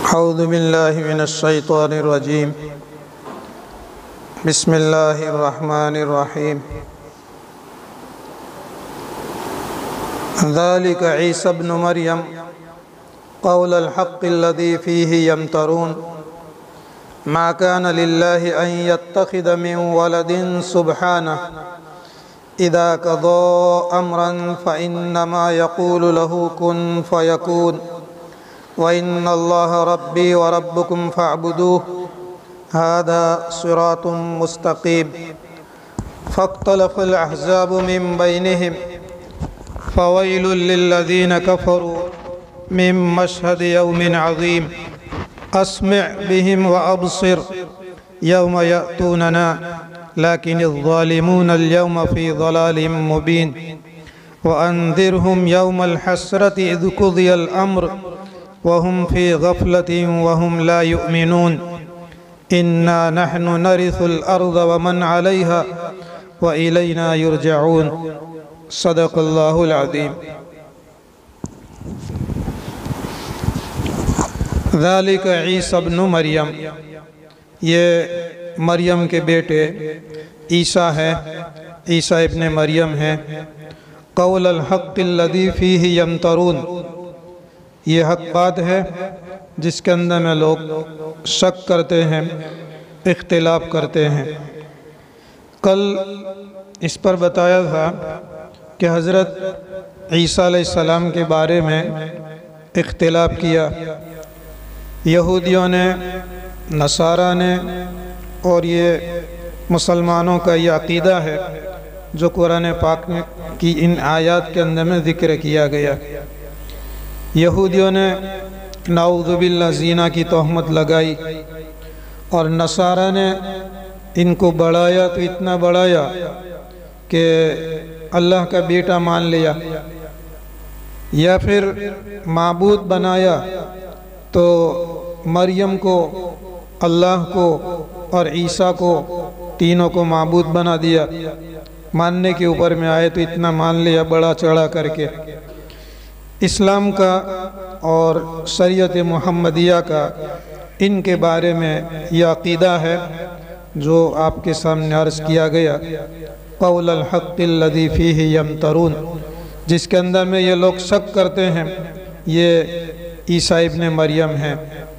اعوذ باللہ من الشیطان الرجیم بسم اللہ الرحمن الرحیم ذلك عیسی ابن مریم قول الحق الذي فيه يمترون ما كان لله أن يتخذ من ولد سبحانه إذا قضى أمرا فإنما يقول له كن فيكون وإن الله ربي وربكم فاعبدوه هذا صراط مستقيم فاختلف الأحزاب من بينهم فويل للذين كفروا من مشهد يوم عظيم أسمع بهم وأبصر يوم يأتوننا لكن الظالمون اليوم في ضلال مبين وأنذرهم يوم الحسرة إذ قضي الأمر وهم في غفلة وهم لا يؤمنون إنا نحن نرث الأرض ومن عليها وإلينا يرجعون صدق الله العظيم ذلك عیسی ابن مریم، یہ مریم کے بیٹے عیسیٰ ہے، عیسیٰ ابن مریم ہے۔ قول الحق الذی فیہ یمترون، یہ حق بات ہے جس کے اندر میں لوگ شک کرتے ہیں، اختلاف کرتے ہیں۔ کل اس پر بتایا تھا کہ حضرت عیسیٰ علیہ السلام کے بارے میں اختلاف کیا، یہودیوں نے، نصارہ نے، اور یہ مسلمانوں کا یہ عقیدہ ہے جو قرآن پاک کی ان آیات کے اندر میں ذکر کیا گیا۔ یہودیوں نے نعوذ باللہ زنا کی تہمت لگائی، اور نصارہ نے ان کو بڑھایا تو اتنا بڑھایا کہ اللہ کا بیٹا مان لیا، یا پھر معبود بنایا تو مریم کو، اللہ کو اور عیسیٰ کو، تینوں کو معبود بنا دیا۔ ماننے کے اوپر میں آئے تو اتنا مان لیا بڑا چڑھا کر کے۔ اسلام کا اور شریعت محمدیہ کا ان کے بارے میں یہ عقیدہ ہے جو آپ کے سامنے عرض کیا گیا، قول الحق الذی فیہ یمترون، جس کے اندر میں یہ لوگ شک کرتے ہیں، یہ عیسیٰ ابن مریم ہیں۔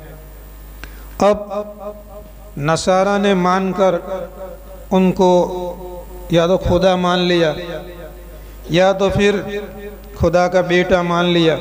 اب نصارہ نے مان کر ان کو یا تو خدا مان لیا، یا تو پھر خدا کا بیٹا مان لیا،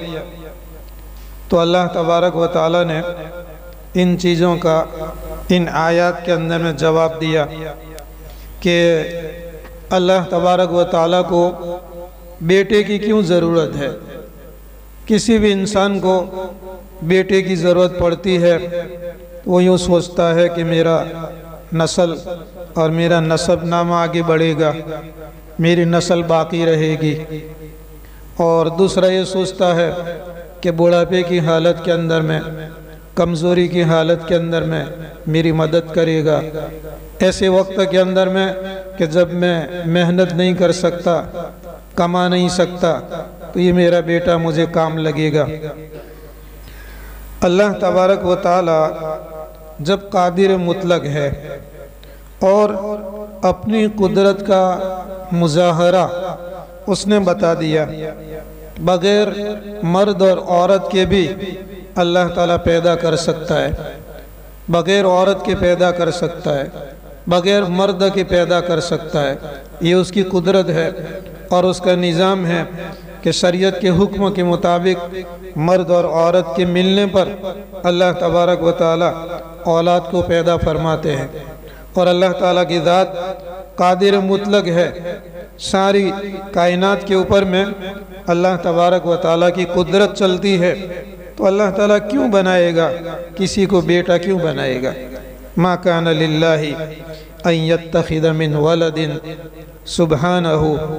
تو اللہ تبارک و تعالی نے ان چیزوں کا ان آیات کے اندر میں جواب دیا کہ اللہ تبارک و تعالی کو بیٹے کی کیوں ضرورت ہے۔ کسی بھی انسان کو بیٹے کی ضرورت پڑتی ہے، وہ یوں سوچتا ہے کہ میرا نسل اور میرا نسب نامہ آگے بڑھے گا، میری نسل باقی رہے گی، اور دوسرا یہ سوچتا ہے کہ بڑھاپے کی حالت کے اندر میں، کمزوری کی حالت کے اندر میں میری مدد کرے گا، ایسے وقت کے اندر میں کہ جب میں محنت نہیں کر سکتا، کما نہیں سکتا، تو یہ میرا بیٹا مجھے کام لگے گا۔ اللہ تبارک و تعالی جب قادر مطلق ہے اور اپنی قدرت کا مظاہرہ اس نے بتا دیا، بغیر مرد اور عورت کے بھی اللہ تعالیٰ پیدا کر سکتا ہے، بغیر عورت کے پیدا کر سکتا ہے، بغیر مرد کے پیدا کر سکتا ہے، یہ اس کی قدرت ہے اور اس کا نظام ہے کہ شریعت کے حکم کے مطابق مرد اور عورت کے ملنے پر اللہ تبارک و تعالیٰ اولاد کو پیدا فرماتے ہیں، اور اللہ تعالیٰ کی ذات قادر مطلق ہے، ساری کائنات کے اوپر میں اللہ تبارک و تعالیٰ کی قدرت چلتی ہے، تو اللہ تعالیٰ کیوں بنائے گا، کسی کو بیٹا کیوں بنائے گا۔ ما کان للہ ان یتخذ من ولد سبحانہ،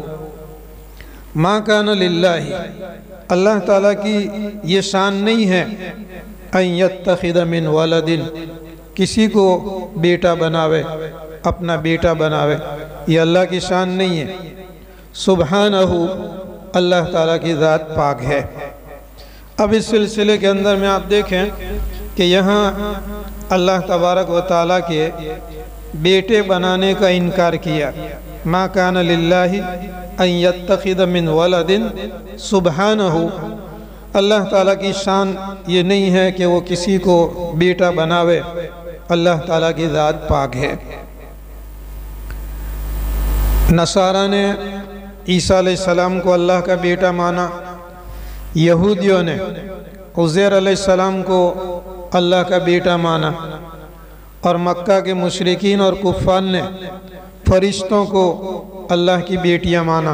ما کان للہ، اللہ تعالیٰ کی یہ شان نہیں ہے ان یتخذ من ولد، کسی کو بیٹا بناوے، اپنا بیٹا بناوے، یہ اللہ کی شان نہیں ہے۔ سبحانہ، اللہ تعالیٰ کی ذات پاک ہے۔ اب اس سلسلے کے اندر میں آپ دیکھیں کہ یہاں اللہ تبارک و تعالیٰ کے بیٹے بنانے کا انکار کیا. ما کان للہ ان یتخذ من ولد سبحانہ. اللہ تعالیٰ کی شان یہ نہیں ہے کہ وہ کسی کو بیٹا بناوے. اللہ تعالیٰ کی ذات پاک ہے. نصارہ نے عیسیٰ علیہ السلام کو اللہ کا بیٹا مانا. یہودیوں نے عزیر علیہ السلام کو اللہ کا بیٹا مانا. اور مکہ کے مشرکین اور کفار نے فرشتوں کو اللہ کی بیٹیاں مانا.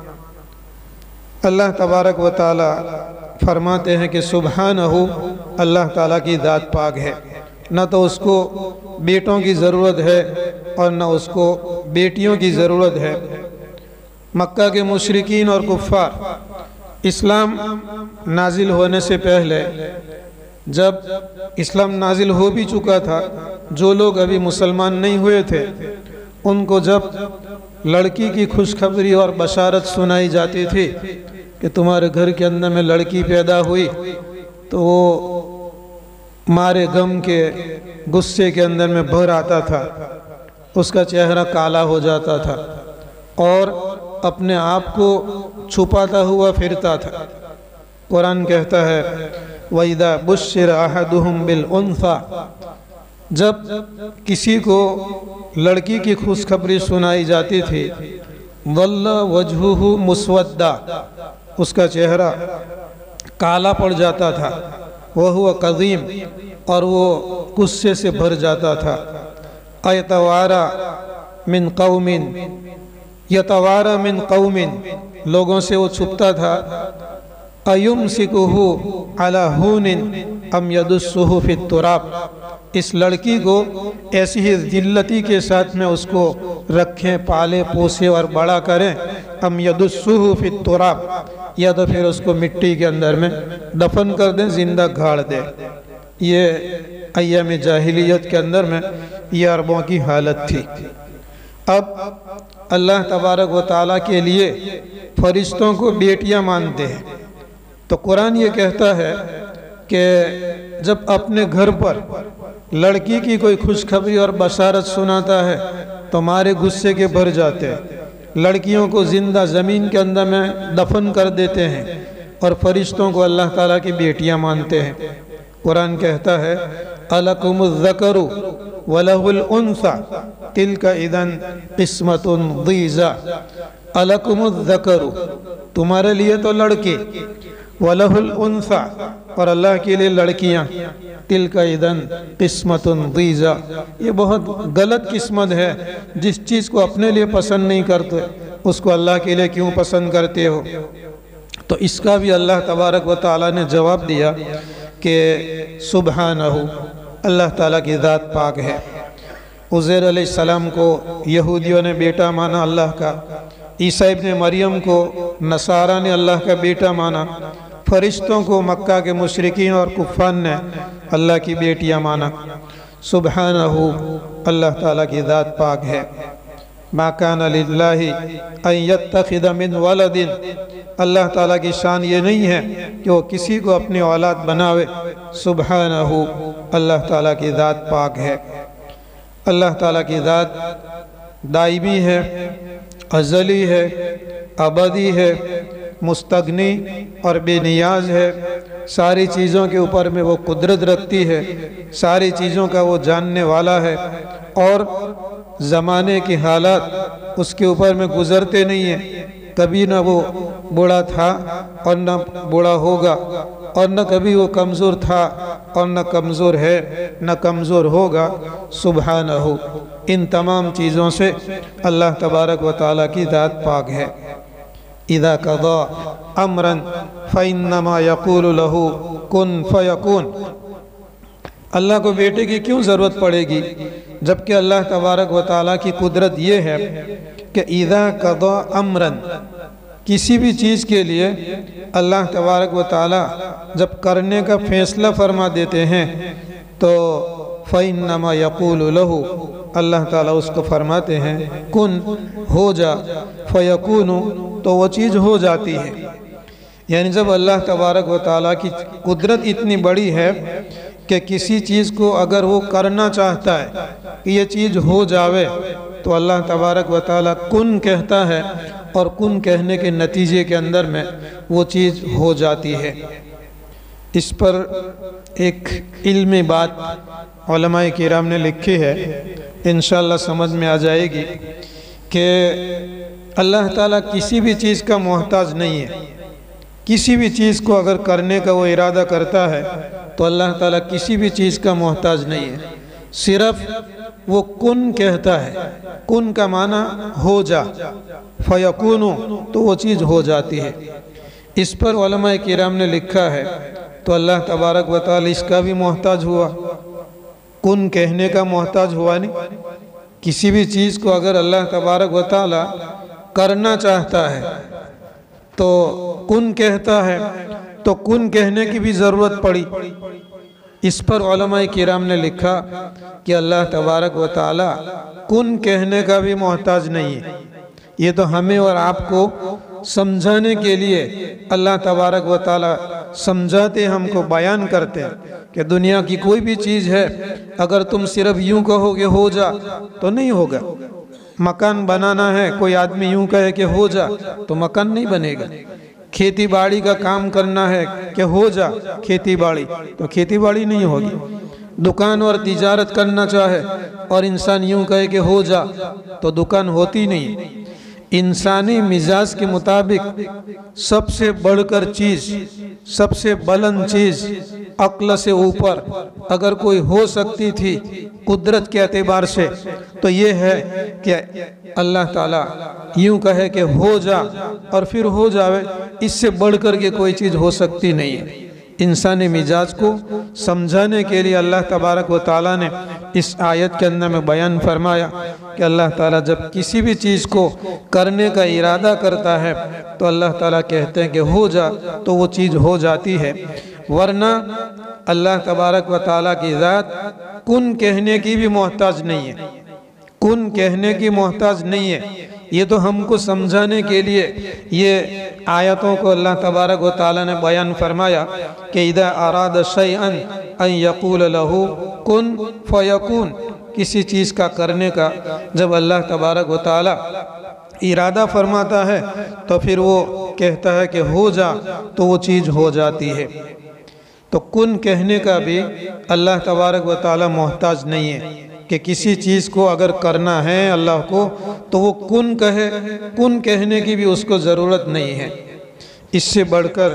اللہ تبارک و تعالی فرماتے ہیں کہ سبحانہ، اللہ تعالیٰ کی ذات پاک ہے. نہ تو اس کو بیٹوں کی ضرورت ہے اور نہ اس کو بیٹیوں کی ضرورت ہے. مکہ کے مشرکین اور کفار اسلام نازل ہونے سے پہلے، جب اسلام نازل ہو بھی چکا تھا، جو لوگ ابھی مسلمان نہیں ہوئے تھے ان کو جب لڑکی کی خوشخبری اور بشارت سنائی جاتی تھی کہ تمہارے گھر کے اندر میں لڑکی پیدا ہوئی، تو وہ مارے غم کے غصے کے اندر میں بھر آتا تھا. اس کا چہرہ کالا ہو جاتا تھا اور اپنے آپ کو چھپاتا ہوا پھرتا تھا. قرآن کہتا ہے وَإِذَا بُشِّرَ أَحَدُهُمْ بِالْأُنْثَى، جب کسی کو لڑکی کی خوشخبری سنائی جاتی تھی، ظَلَّ وَجْهُهُ مُسْوَدًّا، اس کا چہرہ کالا پڑ جاتا تھا. وَهُوَ قَذِيمٌ، اور وہ غصے سے بھر جاتا تھا. اَيَتَوَارَى مِنْ قَوْمٍ، یتوارا من قوم، لوگوں سے وہ چھپتا تھا. اَيُمْسِكُهُ عَلَى هُونٍ أَمْ يَدُسُّهُ فِي التُّرَابِ، اس لڑکی کو ایسی ہی ذلتی کے ساتھ میں اس کو رکھیں، پالے پوسے اور بڑا کریں. أَمْ يَدُسُّهُ فِي التُّرَابِ، یا تو پھر اس کو مٹی کے اندر میں دفن کر دیں، زندہ گھاڑ دیں. یہ ایام جاہلیت کے اندر میں یہ عربوں کی حالت تھی. اب اللہ تبارک و تعالیٰ کے لیے فرشتوں کو بیٹیاں مانتے ہیں. تو قرآن یہ کہتا ہے کہ جب اپنے گھر پر لڑکی کی کوئی خوشخبری اور بشارت سناتا ہے تو ہمارے غصے کے بھر جاتے ہیں. لڑکیوں کو زندہ زمین کے اندر میں دفن کر دیتے ہیں اور فرشتوں کو اللہ تعالیٰ کی بیٹیاں مانتے ہیں. قرآن کہتا ہے أَلَكُمُ الذَّكَرُ وَلَهُ الْأُنْثَى تِلْكَ إِذًا قِسْمَةٌ ضِیزَى. أَلَكُمُ الذَّكَرُ، تمہارے لیے تو لڑکی، وَلَهُ الْأُنْثَى، اور اللہ کے لیے لڑکیاں. تِلْكَ إِذًا قِسْمَةٌ ضِیزَى، یہ بہت غلط قسمت ہے. جس چیز کو اپنے لیے پسند نہیں کرتے اس کو اللہ کے لیے کیوں پسند کرتے ہو؟ تو اس کا بھی اللہ تبارک و تعالیٰ نے جواب دیا کہ سبحانہ، اللہ تعالیٰ کی ذات پاک ہے. عزیر علیہ السلام کو یہودیوں نے بیٹا مانا اللہ کا. عیسیٰ ابن مریم کو نصارہ نے اللہ کا بیٹا مانا. فرشتوں کو مکہ کے مشرکین اور کفار نے اللہ کی بیٹیاں مانا. سبحانہ، اللہ تعالیٰ کی ذات پاک ہے. ما کان للہ ان یتخذ من ولد، اللہ تعالیٰ کی شان یہ نہیں ہے کہ وہ کسی کو اپنی اولاد بناوے. سبحانہ، اللہ تعالیٰ کی ذات پاک ہے. اللہ تعالیٰ کی ذات دائمی ہے، ازلی ہے، ابدی ہے، مستغنی اور بے نیاز ہے. ساری چیزوں کے اوپر میں وہ قدرت رکھتی ہے، ساری چیزوں کا وہ جاننے والا ہے. اور زمانے کی حالات اس کے اوپر میں گزرتے نہیں ہیں. کبھی نہ وہ بوڑھا تھا اور نہ بوڑھا ہوگا، اور نہ کبھی وہ کمزور تھا اور نہ کمزور ہے، نہ کمزور ہوگا. سبحانہ، ان تمام چیزوں سے اللہ تبارک و تعالیٰ کی ذات پاک ہے. اذا قضا امرا فانما یقول له کن فیکون. اللہ کو بیٹے کی کیوں ضرورت پڑے گی جبکہ اللہ تبارک و تعالیٰ کی قدرت یہ ہے کہ اذا قضا امرا، کسی بھی چیز کے لیے اللہ تبارک و تعالیٰ جب کرنے کا فیصلہ فرما دیتے ہیں تو فَإِنَّمَا يَقُولُ لَهُ، اللہ تعالیٰ اس کو فرماتے ہیں کن، ہو جا، فَيَكُونُ، تو وہ چیز ہو جاتی ہے. یعنی جب اللہ تبارک و تعالیٰ کی قدرت اتنی بڑی ہے کہ کسی چیز کو اگر وہ کرنا چاہتا ہے کہ یہ چیز ہو جاوے تو اللہ تبارک و تعالیٰ کن کہتا ہے اور کن کہنے کے نتیجے کے اندر میں وہ چیز ہو جاتی ہے۔ اس پر ایک علمی بات علماء کرام نے لکھی ہے، انشاءاللہ سمجھ میں آ جائے گی کہ اللہ تعالیٰ کسی بھی چیز کا محتاج نہیں ہے۔ کسی بھی چیز کو اگر کرنے کا وہ ارادہ کرتا ہے تو اللہ تعالیٰ کسی بھی چیز کا محتاج نہیں ہے، صرف وہ کن کہتا ہے۔ کن کا معنی ہو جا، فیکون، تو وہ چیز ہو جاتی ہے۔ اس پر علماء کرام نے لکھا ہے تو اللہ تبارک و تعالیٰ اس کا بھی محتاج ہوا، کن کہنے کا محتاج ہوا نہیں۔ کسی بھی چیز کو اگر اللہ تبارک و تعالیٰ کرنا چاہتا ہے تو کن کہتا ہے، تو کن کہنے کی بھی ضرورت پڑی۔ اس پر علماء کرام نے لکھا کہ اللہ تبارک و تعالیٰ کن کہنے کا بھی محتاج نہیں ہے۔ یہ تو ہمیں اور آپ کو سمجھانے کے لیے اللہ تبارک و تعالیٰ سمجھاتے، ہم کو بیان کرتے کہ دنیا کی کوئی بھی چیز ہے اگر تم صرف یوں کہو کہ ہو جا تو نہیں ہوگا۔ مکان بنانا ہے، کوئی آدمی یوں کہے کہ ہو جا تو مکان نہیں بنے گا۔ کھیتی باڑی کا کام کرنا ہے کہ ہو جا کھیتی باڑی تو کھیتی باڑی نہیں ہوگی۔ دکان اور تجارت کرنا چاہے اور انسان یوں کہے کہ ہو جا تو دکان ہوتی نہیں۔ انسانی مزاج کے مطابق سب سے بڑھ کر چیز، سب سے بلند چیز، عقل سے اوپر اگر کوئی ہو سکتی تھی قدرت کے اعتبار سے تو یہ ہے کہ اللہ تعالیٰ یوں کہے کہ ہو جا اور پھر ہو جاوے۔ اس سے بڑھ کر کے کوئی چیز ہو سکتی نہیں ہے۔ انسانی مزاج کو سمجھانے کے لیے اللہ تبارک و تعالیٰ نے اس آیت کے اندر میں بیان فرمایا کہ اللہ تعالیٰ جب کسی بھی چیز کو کرنے کا ارادہ کرتا ہے تو اللہ تعالیٰ کہتے ہیں کہ ہو جا تو وہ چیز ہو جاتی ہے۔ ورنہ اللہ تبارک و تعالیٰ کی ذات کن کہنے کی بھی محتاج نہیں ہے، کن کہنے کی محتاج نہیں ہے۔ یہ تو ہم کو سمجھانے کے لیے یہ آیتوں کو اللہ تبارک و تعالیٰ نے بیان فرمایا کہ اذا اراد شیئا ان یقول له کن فیکون۔ کسی چیز کا کرنے کا جب اللہ تبارک و تعالیٰ ارادہ فرماتا ہے تو پھر وہ کہتا ہے کہ ہو جا تو وہ چیز ہو جاتی ہے۔ تو کن کہنے کا بھی اللہ تبارک و تعالیٰ محتاج نہیں ہے کہ کسی چیز کو اگر کرنا ہے اللہ کو تو وہ کن کہے، کن کہنے کی بھی اس کو ضرورت نہیں ہے۔ اس سے بڑھ کر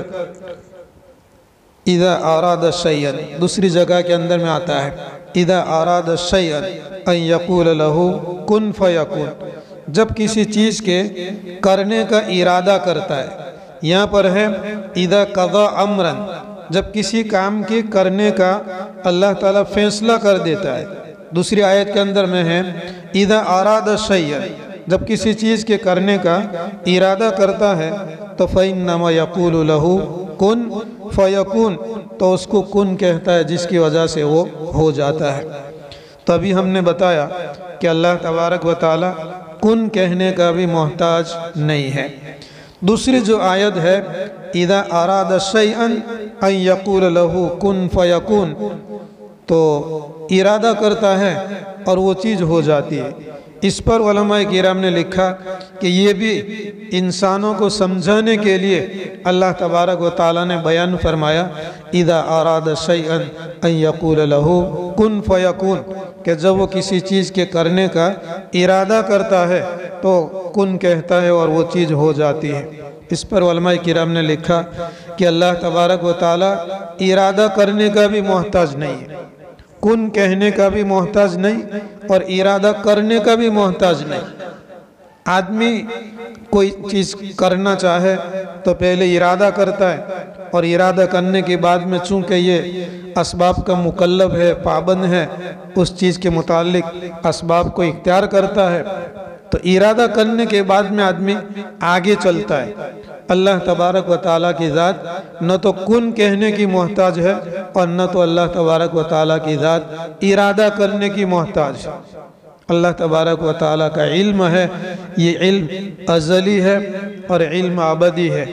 اذا اراد شیئا، دوسری جگہ کے اندر میں آتا ہے اذا اراد شیئا ان یقول له کن فیکون۔ جب کسی چیز کے کرنے کا ارادہ کرتا ہے، یہاں پر ہے اذا قضا امرا، جب کسی کام کے کرنے کا اللہ تعالیٰ فیصلہ کر دیتا ہے۔ دوسری آیت کے اندر میں ہے اذا اراد شیئا، جب کسی چیز کے کرنے کا ارادہ کرتا ہے تو فإنما یقول له کن فیکون، تو اس کو کن کہتا ہے جس کی وجہ سے وہ ہو جاتا ہے۔ تبھی ہم نے بتایا کہ اللہ تبارک و تعالیٰ کن کہنے کا بھی محتاج نہیں ہے۔ دوسری جو آیت ہے اذا اراد شیئا ان یقول له کن فیکون، تو ارادہ کرتا ہے اور وہ چیز ہو جاتی ہے۔ اس پر علماء کرام نے لکھا کہ یہ بھی انسانوں کو سمجھانے کے لیے اللہ تبارک و تعالیٰ نے بیان فرمایا اذا اراد شیئا ان یقول له کن فیکون، کہ جب وہ کسی چیز کے کرنے کا ارادہ کرتا ہے تو کن کہتا ہے اور وہ چیز ہو جاتی ہے۔ اس پر علماء کرام نے لکھا کہ اللہ تبارک و تعالیٰ ارادہ کرنے کا بھی محتاج نہیں ہے، کن کہنے کا بھی محتاج نہیں اور ارادہ کرنے کا بھی محتاج نہیں۔ آدمی کوئی چیز کرنا چاہے تو پہلے ارادہ کرتا ہے اور ارادہ کرنے کے بعد میں چونکہ یہ اسباب کا مکلف ہے، پابند ہے، اس چیز کے متعلق اسباب کو اختیار کرتا ہے، تو ارادہ کرنے کے بعد میں آدمی آگے چلتا ہے۔ اللہ تبارک و تعالیٰ کی ذات نہ تو کن کہنے کی محتاج ہے اور نہ تو اللہ تبارک و تعالیٰ کی ذات ارادہ کرنے کی محتاج ہے۔ اللہ تبارک و تعالیٰ کا علم ہے، یہ علم ازلی ہے اور علم ابدی ہے۔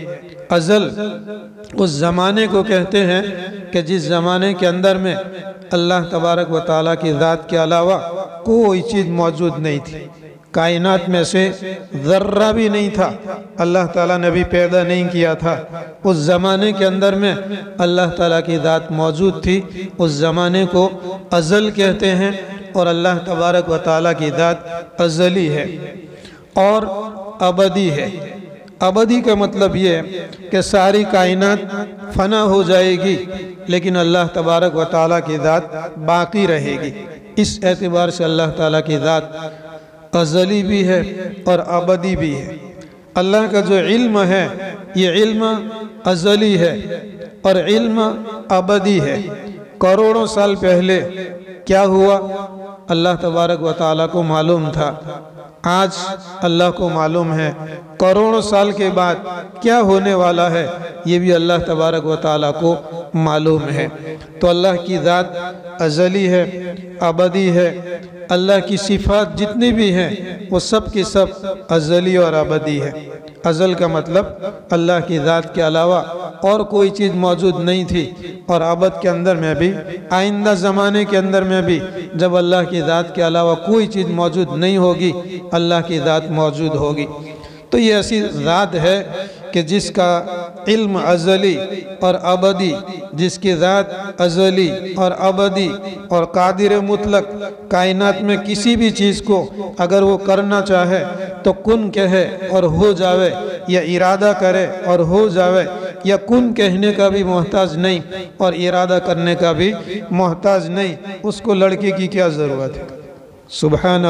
ازل اس زمانے کو کہتے ہیں کہ جس زمانے کے اندر میں اللہ تبارک و تعالیٰ کی ذات کے علاوہ کوئی چیز موجود نہیں تھی، کائنات میں سے ذرہ بھی نہیں تھا، اللہ تعالیٰ نے بھی پیدا نہیں کیا تھا۔ اس زمانے کے اندر میں اللہ تعالیٰ کی ذات موجود تھی، اس زمانے کو ازل کہتے ہیں، اور اللہ تبارک و تعالیٰ کی ذات ازلی ہے اور ابدی ہے۔ ابدی کا مطلب یہ ہے کہ ساری کائنات فنا ہو جائے گی لیکن اللہ تبارک و تعالیٰ کی ذات باقی رہے گی۔ اس اعتبار سے اللہ تعالیٰ کی ذات ازلی بھی ہے اور ابدی بھی ہے۔ اللہ کا جو علم ہے یہ علم ازلی ہے اور علم ابدی ہے۔ کروڑوں سال پہلے کیا ہوا اللہ تبارک و تعالیٰ کو معلوم تھا، آج اللہ کو معلوم ہے۔ کروڑوں سال کے بعد کیا ہونے والا ہے یہ بھی اللہ تبارک و تعالیٰ کو معلوم ہے۔ تو اللہ کی ذات ازلی ہے، ابدی ہے۔ اللہ کی صفات جتنی بھی ہیں وہ سب کی سب ازلی اور ابدی ہے۔ ازل کا مطلب اللہ کی ذات کے علاوہ اور کوئی چیز موجود نہیں تھی، اور ابد کے اندر میں بھی، آئندہ زمانے کے اندر میں بھی جب اللہ کی ذات کے علاوہ کوئی چیز موجود نہیں ہوگی اللہ کی ذات موجود ہوگی۔ تو یہ ایسی ذات ہے کہ جس کا علم ازلی اور ابدی، جس کی ذات ازلی اور ابدی اور قادر مطلق، کائنات میں کسی بھی چیز کو اگر وہ کرنا چاہے تو کن کہے اور ہو جاوے، یا ارادہ کرے اور ہو جاوے، یا کن کہنے کا بھی محتاج نہیں اور ارادہ کرنے کا بھی محتاج نہیں۔ اس کو لڑکے کی کیا ضرورت ہے؟ سبحانہ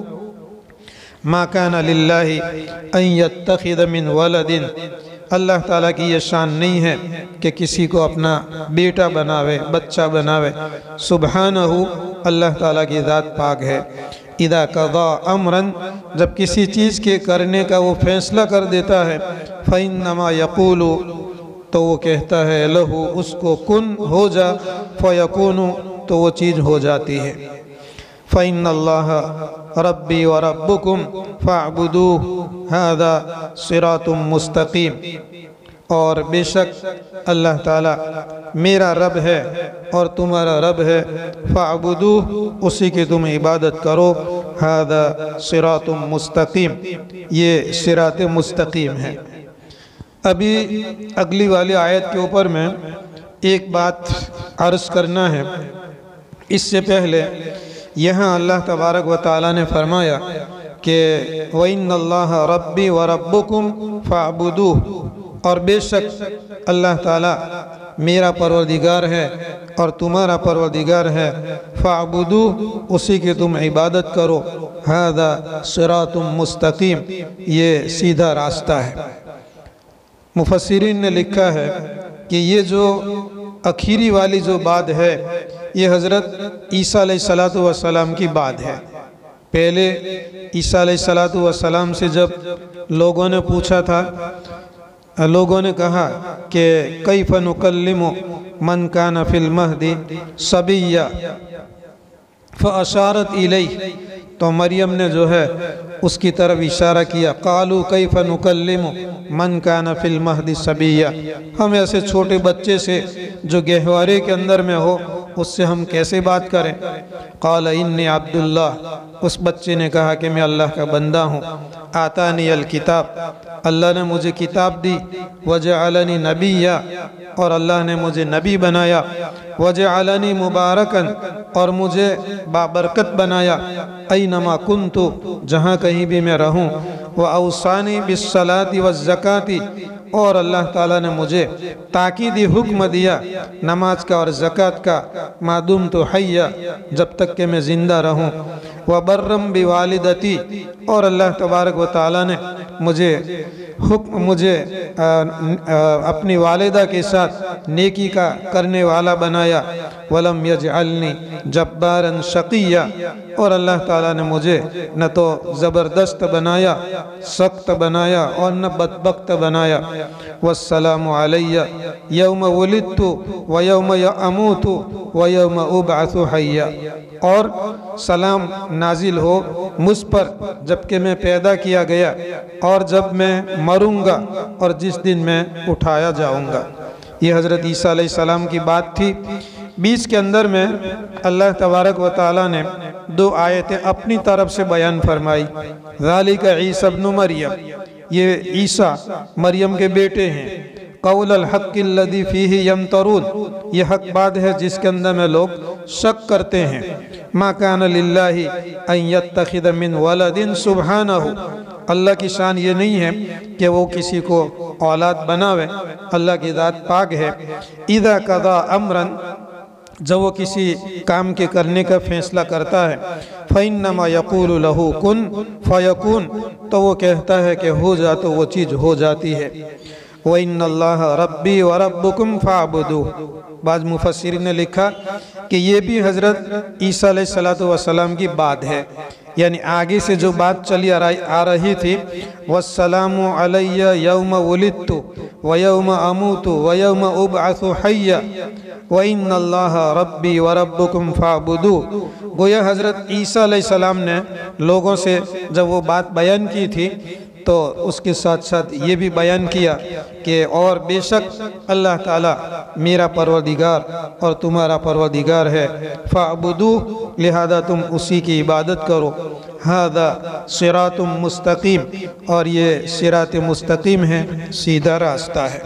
ما کان للہ ان یتخذ من ولد، اللہ تعالیٰ کی یہ شان نہیں ہے کہ کسی کو اپنا بیٹا بناوے، بچہ بناوے۔ سبحانہ، اللہ تعالیٰ کی ذات پاک ہے۔ اذا قضا امرا، جب کسی چیز کے کرنے کا وہ فیصلہ کر دیتا ہے، فإنما یقول، تو وہ کہتا ہے، لہو، اس کو، کن، ہو جا، فیکون، تو وہ چیز ہو جاتی ہے۔ فإن اللہ ربی وربکم فاعبدوہ ھذا صراط مستقیم، اور بے شک اللہ تعالیٰ میرا رب ہے اور تمہارا رب ہے، فاعبدوہ، اسی کی تم عبادت کرو، ھذا صراط مستقیم، یہ صراط مستقیم ہے۔ ابھی اگلی والی آیت کے اوپر میں ایک بات عرض کرنا ہے۔ اس سے پہلے یہاں اللہ تبارک و تعالیٰ نے فرمایا کہ وَإِنَّ اللَّهَ رَبِّي وَرَبُّكُمْ فَاعْبُدُوهُ، اور بے شک اللہ تعالیٰ میرا پروردگار ہے اور تمہارا پروردگار ہے، فَاعْبُدُوهُ، اسی کی تم عبادت کرو، هَذَا صِرَاطٌ مستقیم، یہ سیدھا راستہ ہے۔ مفسرین نے لکھا ہے کہ یہ جو اخیری والی جو بات ہے یہ حضرت عیسیٰ علیہ السلام کی بات ہے۔ پہلے عیسیٰ علیہ السلام سے جب لوگوں نے پوچھا تھا، لوگوں نے کہا کہ کیف نکلم من کان فی المہد صبیا، فاشارت الیہ، تو مریم نے جو ہے اس کی طرف اشارہ کیا، قالوا کیف نکلم من کان فی المہد صبیا، ہم ایسے چھوٹے بچے سے جو گہوارے کے اندر میں ہو اس سے ہم کیسے بات کریں؟ قال انی عبداللہ، اس بچے نے کہا کہ میں اللہ کا بندہ ہوں، آتانی الکتاب، اللہ نے مجھے کتاب دی، وجعلنی نبیا، اور اللہ نے مجھے نبی بنایا، وجعلنی مبارکا، اور مجھے بابرکت بنایا، اینما کنت، جہاں کہیں بھی میں رہوں، وأوصانی بالصلاة والزکاة، اور اللہ تعالیٰ نے مجھے تاکیدی حکم دیا نماز کا اور زکوٰۃ کا، ما دمت حیا، جب تک کہ میں زندہ رہوں، وبرم بوالدتی، اور اللہ تبارک و تعالیٰ نے مجھے اپنی والدہ کے ساتھ نیکی کا کرنے والا بنایا، ولم یجعلنی جبارا شقیا، اور اللہ تعالیٰ نے مجھے نہ تو زبردست بنایا، سخت بنایا، اور نہ بدبخت بنایا، والسلام علی یوم ولدت ویوم اموت ویوم ابعث حیا، اور سلام نازل ہو مجھ پر جبکہ میں پیدا کیا گیا اور جب میں मरूंगा और जिस दिन मैं उठाया जाऊंगा। ये हज़रत ईसा अलैहिस्सलाम की बात थी। 20 के अंदर में अल्लाह तबारक व तआला ने 2 आयतें अपनी तरफ से बयान फरमाई। ज़ालिका ईसा इब्न मरियम, ये ईसा मरियम के बेटे हैं। क़ौलुल हक़्क़िल्लज़ी फ़ीही यमतरून, ये हक बात है जिसके अंदर में लोग शक करते हैं। मा कान लिल्लाहि अन यत्तखिज़ मिन वलदिन सुब्हानहु, अल्लाह की शान ये नहीं है कि वो किसी को औलाद बनावे, अल्लाह की ज़ात पाक है। इज़ा क़ज़ा अम्रन, जब वो किसी काम के करने का फैसला करता है, फ़इन्नमा यक़ूलु लहू कुन फ़यकून, तो वो कहता है कि हो जा तो वो चीज़ हो जाती है। व इन्नल्लाह रब्बी व रब्बुकुम फ़अबुदू। बाज़ मुफस्सिरीन ने लिखा कि ये भी हज़रत ईसा अलैहिस्सलातु वस्सलाम की बात है, यानी आगे से जो बात चली आ रही थी, वस्सलामु अलैया यौम वुलिदतु व यौम अमूतु व यौम उबअसु हय्या व इन्नल्लाह रब्बी व रब्बुकुम फ़अबुदू। गोया हज़रत ईसा अलैहिस्सलाम ने लोगों से जब वो बात बयान की थी तो उसके साथ साथ ये भी बयान किया कि और बेशक अल्लाह ताला मेरा परवरदिगार और तुम्हारा परवरदिगार है। फ़अबुदू, लिहाजा तुम उसी की इबादत करो। हादा सिरातुम मुस्तकीम, और ये सिरात मुस्तकीम है, सीधा रास्ता है।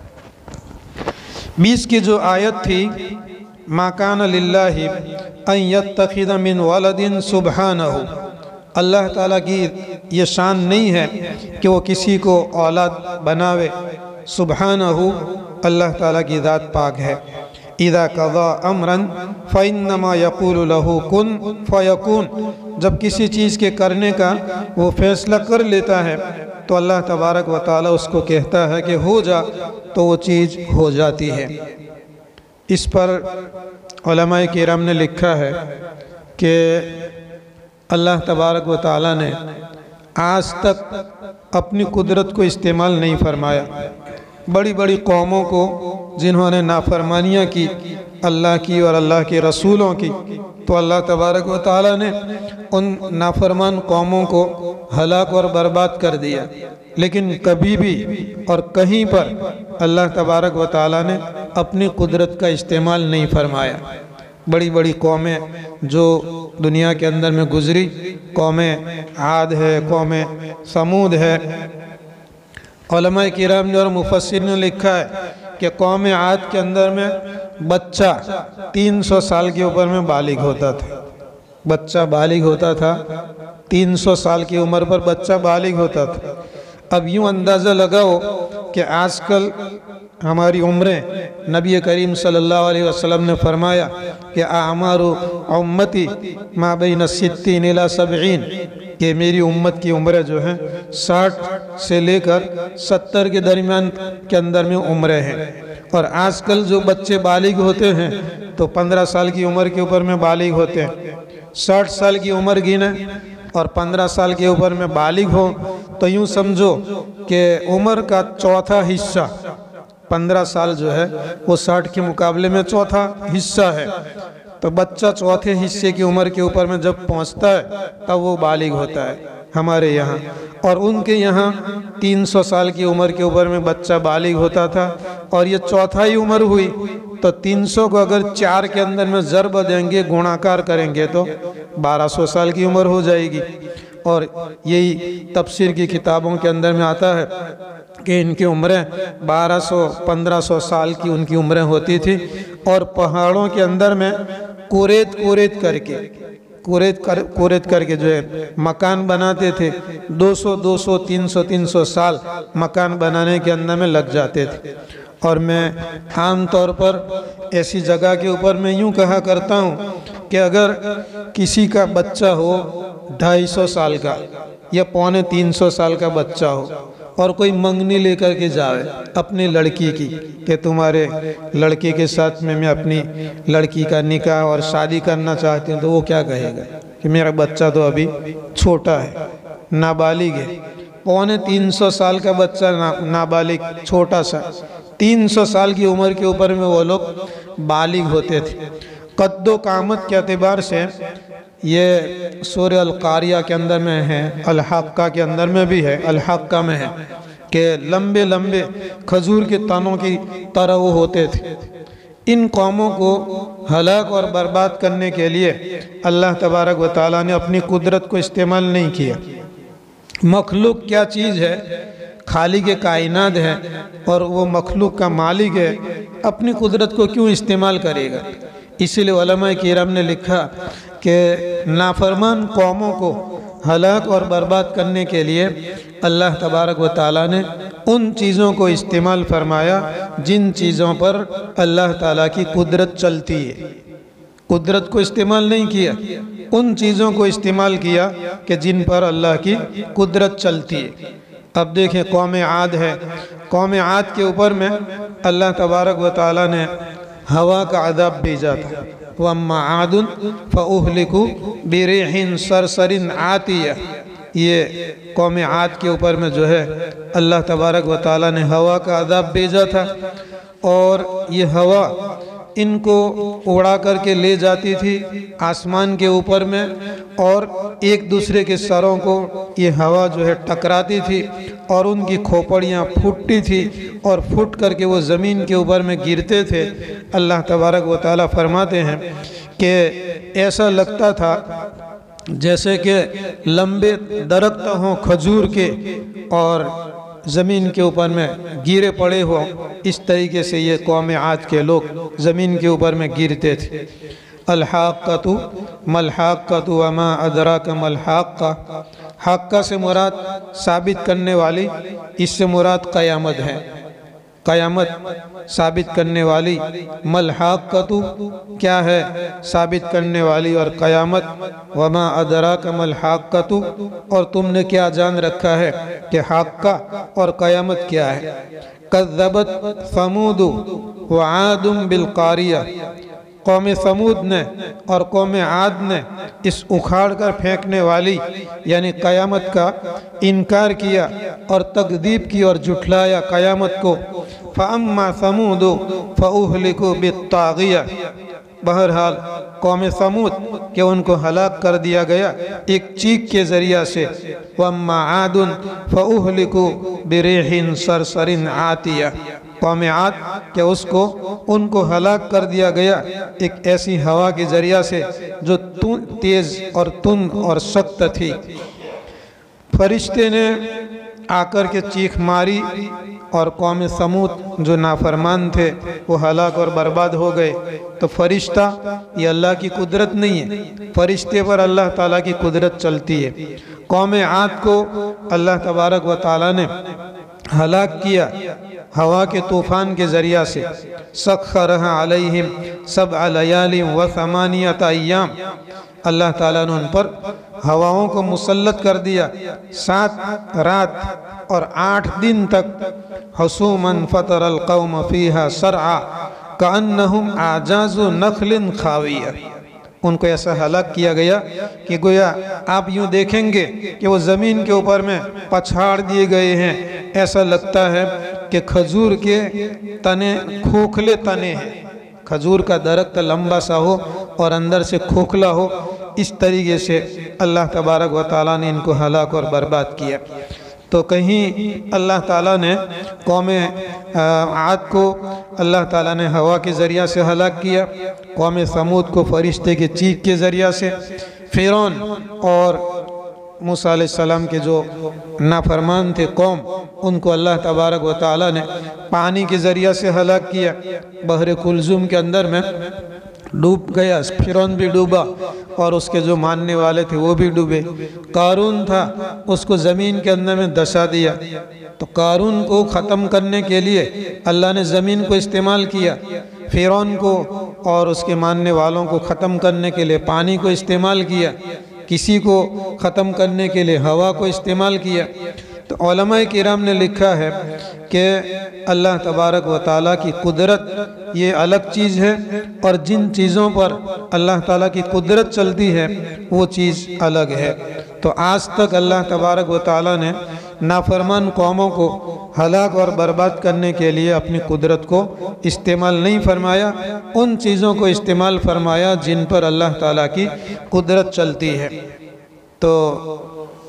20 की जो आयत थी, मा कान लिल्लाहि अन यत्तखिज़ मिन वलदिन सुब्हानहु, अल्लाह ताला की ये शान नहीं है कि वो किसी को औलाद बनावे। सुब्हानहु, अल्लाह ताला की ज़ात पाक है। इज़ा क़ज़ा अम्रन फ़इन्नमा यक़ूलु लहू कुन फ़यकून, जब किसी चीज़ के करने का वो फैसला कर लेता है तो अल्लाह तबारक व तआला उसको कहता है कि हो जा, तो वो चीज़ हो जाती है। इस पर उलमाए किराम ने लिखा है कि अल्लाह तबारक व तआला ने आज तक अपनी कुदरत को इस्तेमाल नहीं फरमाया। बड़ी बड़ी कौमों को जिन्होंने नाफरमानियाँ की अल्लाह की और अल्लाह के रसूलों की, तो अल्लाह तबारक व तआला ने उन नाफरमान कौमों को हलाक और बर्बाद कर दिया। लेकिन कभी भी और कहीं पर अल्लाह तबारक व तआला ने अपनी कुदरत का इस्तेमाल नहीं फरमाया। बड़ी बड़ी कौमें जो दुनिया के अंदर में गुजरी, कौमें आद है, कौमें समूद है। उलमाए किराम ने और मुफस्सिर ने लिखा है कि कौम आद के अंदर में बच्चा 300 साल की उम्र में बालिग होता था। बच्चा बालिग होता था, 300 साल की उम्र पर बच्चा बालिग होता था। अब यूँ अंदाज़ा लगाओ कि आजकल हमारी उम्रें, नबी करीम सल्लल्लाहु अलैहि वसल्लम ने फरमाया कि आमारु उम्मती मा बैन सित्तीन इला सबईन, कि मेरी उम्मत की उम्रें जो हैं 60 से लेकर 70 के दरमियान के अंदर में उम्रें हैं। और आजकल जो बच्चे बालिग होते हैं तो 15 साल की उम्र के ऊपर में बालिग होते हैं। 60 साल की उम्र गिने और 15 साल की उम्र में बालिग हो तो यूँ समझो कि उम्र का चौथा हिस्सा 15 साल जो है वो 60 के मुकाबले में चौथा हिस्सा है। तो बच्चा चौथे हिस्से की उम्र के ऊपर में जब पहुंचता है तब वो बालिग होता है हमारे यहाँ। और उनके यहाँ 300 साल की उम्र के ऊपर में बच्चा बालिग होता था, और ये चौथा ही उम्र हुई तो 300 को अगर 4 के अंदर में ज़रब देंगे, गुणाकार करेंगे तो 1200 साल की उम्र हो जाएगी। और यही तफसीर की किताबों के अंदर में आता है कि इनकी उम्रें 1200-1500 साल की उनकी उम्रें होती थी। और पहाड़ों के अंदर में कुरेद करके जो है मकान बनाते थे। 200, 300 साल मकान बनाने के अंदर में लग जाते थे। और मैं आम तौर पर ऐसी जगह के ऊपर मैं यूँ कहा करता हूँ कि अगर किसी का बच्चा हो 250 साल का या 250 साल का बच्चा हो और कोई मंगनी लेकर के जाए अपनी लड़की की कि तुम्हारे लड़के के साथ में मैं अपनी लड़की का निकाह और शादी करना चाहती हूँ, तो वो क्या कहेगा कि मेरा बच्चा तो अभी छोटा है, नाबालिग है। 350 साल का बच्चा नाबालिग, छोटा सा, 300 साल की उम्र के ऊपर में वो लोग बालिग होते थे। कद्दो कामत के एतबार से ये सूरह अल-कारिया के अंदर में है, अल-हक्का के अंदर में भी है, अल-हक्का में है। کہ لمبے لمبے کھجور کے تنوں کی طرح وہ ہوتے تھے۔ ان قوموں کو ہلاک اور برباد کرنے کے لیے اللہ تبارک و تعالیٰ نے اپنی قدرت کو استعمال نہیں کیا۔ مخلوق کیا چیز ہے؟ خالق کائنات ہے اور وہ مخلوق کا مالک ہے، اپنی قدرت کو کیوں استعمال کرے گا؟ اسی لیے علماء کرام نے لکھا کہ نافرمان قوموں کو ہلاک اور برباد کرنے کے لیے اللہ تبارک و تعالیٰ نے ان چیزوں کو استعمال فرمایا جن چیزوں پر اللہ تعالیٰ کی قدرت چلتی ہے۔ قدرت کو استعمال نہیں کیا، ان چیزوں کو استعمال کیا کہ جن پر اللہ کی قدرت چلتی ہے۔ اب دیکھیں قوم عاد ہے، قوم عاد کے اوپر میں اللہ تبارک و تعالیٰ نے ہوا کا عذاب بھیجا تھا۔ وَأَمَّا عَادٌ فَأُهْلِكُوا بِرِيحٍ صَرْصَرٍ عَاتِيَةٍ، یہ قوم عاد کے اوپر میں جو ہے اللہ تبارک و تعالیٰ نے ہوا کا عذاب بھیجا تھا، اور یہ ہوا ان کو اڑا کر کے لے جاتی تھی آسمان کے اوپر میں، اور ایک دوسرے کے سروں کو یہ ہوا جو ہے ٹکراتی تھی اور ان کی کھوپڑیاں پھوٹتی تھی اور پھوٹ کر کے وہ زمین کے اوپر میں گرتے تھے۔ اللہ تبارک و تعالیٰ فرماتے ہیں کہ ایسا لگتا تھا جیسے کہ لمبے درخت ہوں کھجور کے اور زمین کے اوپر میں گرے پڑے ہو، اس طریقے سے یہ قوم عاد کے لوگ زمین کے اوپر میں گرتے تھے۔ الحاقۃ ملحاقۃ وما ادراک ملحاقہ، حاقہ سے مراد ثابت کرنے والی، اس سے مراد قیامت ہے، قیامت ثابت کرنے والی۔ ملحاقۃ کیا ہے؟ ثابت کرنے والی اور قیامت۔ وما ادراک ملحاقۃ، اور تم نے کیا جان رکھا ہے کہ حاقہ اور قیامت کیا ہے؟ کذبت ثمود وعاد بالقاریہ، قوم ثمود نے اور قوم عاد نے اس اکھاڑ کر پھینکنے والی یعنی قیامت کا انکار کیا اور تکذیب کی اور جھٹلایا قیامت کو۔ فَأَمَّا ثَمُودُ فَأُهْلِكُوا بِالطَّاغِيَةِ، بہرحال قوم ثمود کہ ان کو ہلاک کر دیا گیا ایک چیخ کے ذریعہ سے۔ وَأَمَّا عَادٌ فَأُهْلِكُوا بِرِيحٍ صَرْصَرٍ عَاتِيَةٍ، قوم عاد کہ ان کو ہلاک کر دیا گیا ایک ایسی ہوا کے ذریعہ سے جو تیز اور تند اور سخت تھی۔ فرشتے نے آ کر کے چیخ ماری اور قوم ثمود جو نافرمان تھے وہ ہلاک اور برباد ہو گئے۔ تو فرشتہ یہ اللہ کی قدرت نہیں ہے، فرشتے پر اللہ تعالیٰ کی قدرت چلتی ہے۔ قوم عاد کو اللہ تبارک و تعالیٰ نے ہلاک کیا ہوا کے طوفان کے ذریعہ سے۔ سخرها علیہم 7 لیال و 8 ایام، اللہ تعالیٰ نے ان پر ہواؤں کو مسلط کر دیا 7 رات اور 8 دن تک۔ حسوما فطر القوم فیہا سرعا کأنہم اعجاز نخل خاویہ، ان کو ایسا ہلاک کیا گیا کہ گویا آپ یوں دیکھیں گے کہ وہ زمین کے اوپر میں پچھاڑ دیے گئے ہیں، ایسا لگتا ہے کہ کھجور کے تنے کھوکھلے تنے ہیں، کھجور کا درخت لمبا سا ہو اور اندر سے کھوکھلا ہو، اس طریقے سے اللہ تبارک و تعالیٰ نے ان کو ہلاک اور برباد کیا۔ تو کہیں اللہ تعالیٰ نے قوم عاد کو اللہ تعالیٰ نے ہوا کے ذریعہ سے ہلاک کیا، قوم ثمود کو فرشتے کے چیخ کے ذریعہ سے، فرعون اور موسیٰ علیہ السلام کے جو نافرمان تھے قوم، ان کو اللہ تبارک و تعالیٰ نے پانی کے ذریعہ سے ہلاک کیا۔ بحر کلثوم کے اندر میں ڈوب گیا، فرعون بھی ڈوبا اور اس کے جو ماننے والے تھے وہ بھی ڈوبے۔ قارون تھا، اس کو زمین کے اندر میں دھسا دیا۔ تو قارون کو ختم کرنے کے لیے اللہ نے زمین کو استعمال کیا، فرعون کو اور اس کے ماننے والوں کو ختم کرنے کے لیے پانی کو استعمال کیا، کسی کو ختم کرنے کے لیے ہوا کو استعمال کیا۔ تو علماء کرام نے لکھا ہے کہ اللہ تبارک و تعالیٰ کی قدرت یہ الگ چیز ہے، اور جن چیزوں پر اللہ تعالیٰ کی قدرت چلتی ہے وہ چیز الگ ہے۔ تو آج تک اللہ تبارک و تعالیٰ نے نافرمان قوموں کو ہلاک اور برباد کرنے کے لیے اپنی قدرت کو استعمال نہیں فرمایا، ان چیزوں کو استعمال فرمایا جن پر اللہ تعالیٰ کی قدرت چلتی ہے۔ تو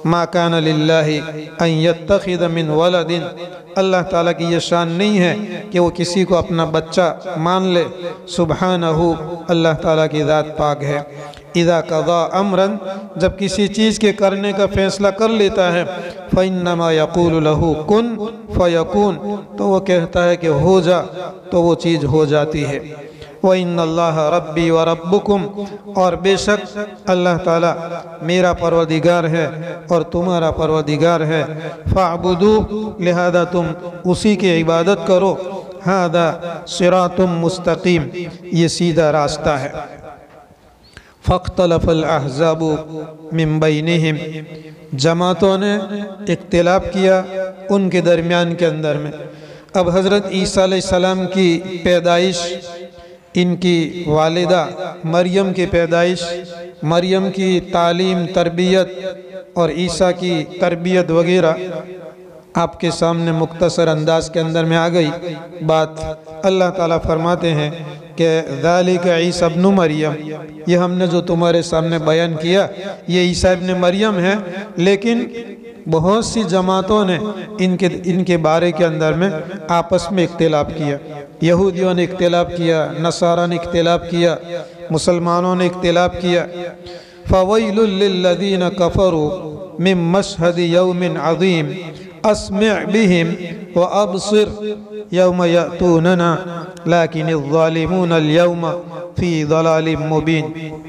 मा कान लिल्लाहि अन यत्तखिज़ मिन वलदिन, अल्लाह ताला की ये शान नहीं है कि वो किसी को अपना बच्चा मान ले। सुब्हानहू, अल्लाह ताला की ज़ात पाक है। इज़ा क़ज़ा अमरन, जब किसी चीज़ के करने का फ़ैसला कर लेता है, फ़इन्नमा यक़ूलु लहू कुन फ़यकून, तो वो कहता है कि हो जा, तो वो चीज़ हो जाती है। व इन्नल्लाह रब्बी व रब्बुकुम, और बेशक अल्लाह ताला मेरा परवरदिगार है और तुम्हारा परवरदिगार है। फ़अबुदू, लिहाजा तुम उसी की इबादत करो। हादा सिरातुम मुस्तकीम, ये सीधा रास्ता है। फ़ख्तलफ़ल अहज़ाबु मिन बैनिहिम, जमातों ने इख्तिलाफ़ किया उनके दरमियान के अंदर में। अब हज़रत ईसा अलैहिस्सलाम की पैदाइश, इनकी वालिदा मरियम की पैदाइश, मरियम की तालीम तरबियत और ईसा की तरबियत वगैरह आपके सामने मुख्तसर अंदाज के अंदर में आ गई बात। अल्लाह ताला फरमाते हैं कि ज़ालिका ईसा इब्न मरियम, ये हमने जो तुम्हारे सामने बयान किया ये ईसा इब्न मरियम है। लेकिन बहुत सी जमातों ने इनके बारे के अंदर में आपस में इख्तिलाफ़ किया। यहूदियों ने इख्तिलाफ़ किया, नसारा ने इख्तिलाफ़ किया, मुसलमानों ने इख्तिलाफ़ किया। फ़वैलुल लिल्लज़ीना कफ़रू मिन मशहदि यौमिन अज़ीम अस्मिअ बिहिम व अबसिर यौम यअतूनना लाकिनिज़्ज़ालिमून अल-यौम फ़ी ज़लालिम मुबीन।